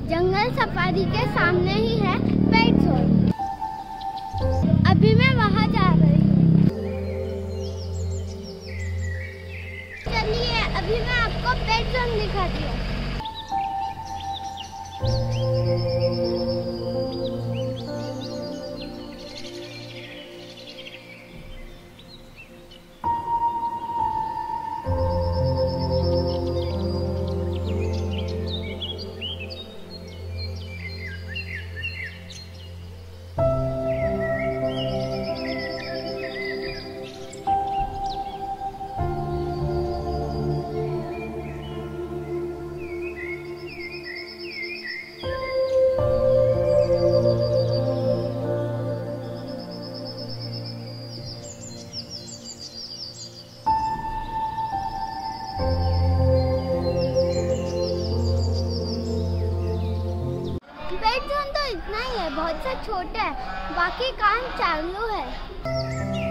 जंगल safari के सामने ही है पेट जोन। अभी मैं वहां जा रही हूँ। चलिए अभी मैं आपको पेट जोन दिखाती हूँ। पेट जोन तो इतना ही है, बहुत सा छोटा है, बाकी काम चालू है।